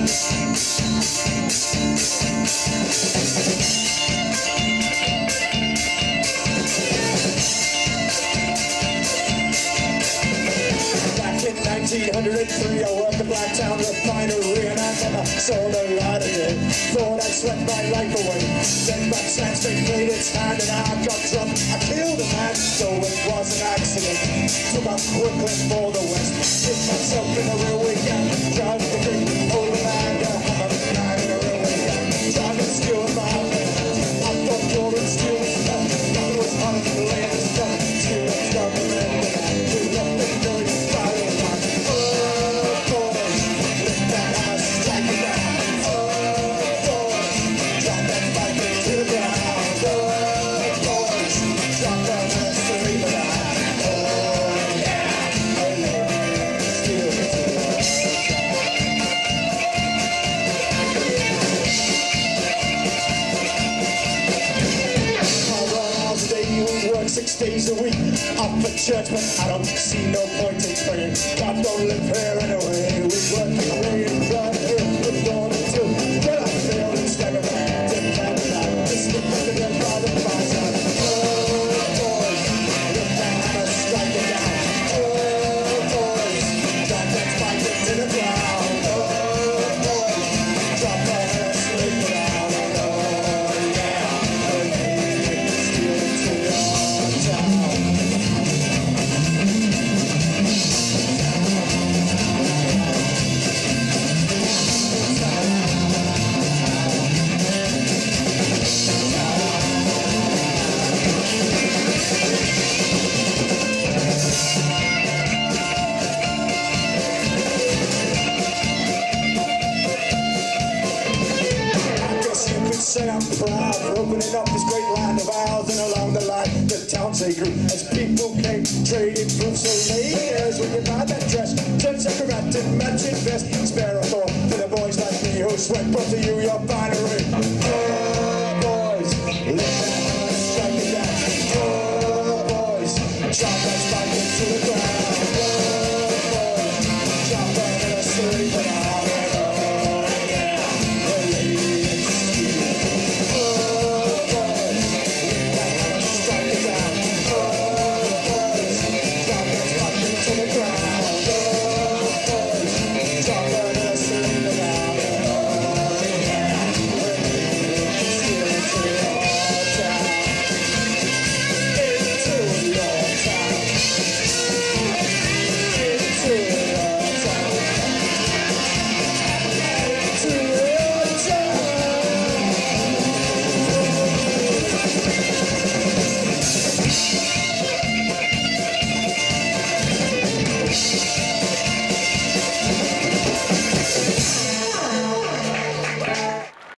In 1903, I worked the Blacktown refinery, and I never saw the light again. Thought I'd sweat my life away. Then my Sandstorm played its hand, and I got drunk. I killed a man, so it was an accident. Took off Brooklyn for the West. Hit myself in a real weekend. Driving the great overland, in a real weekend. Driving steel in my outfit. I thought gold and steel was tough. Nothing was harder than the land of stuff. Steel and stuff, and then we left the million. Work 6 days a week, up for church, but I don't see no point in praying. God don't live here anyway. We work away and drive here, we're born into. But I failed and staggered back, didn't have it out. This was better than by the fireside. Oh, boys, look that hammer, strike it down. Oh, boys, drop that spike into the ground. Oh, boys, drop that hammer, sleep it down. Oh, yeah, steal it to your town. Say I'm proud for opening up this great land of ours, and along the line the towns they grew as people came trading fruit. So ladies, when you buy that dress, turns a cravat and matching vest, spare a thought for the boys like me who sweat brought to you your finery.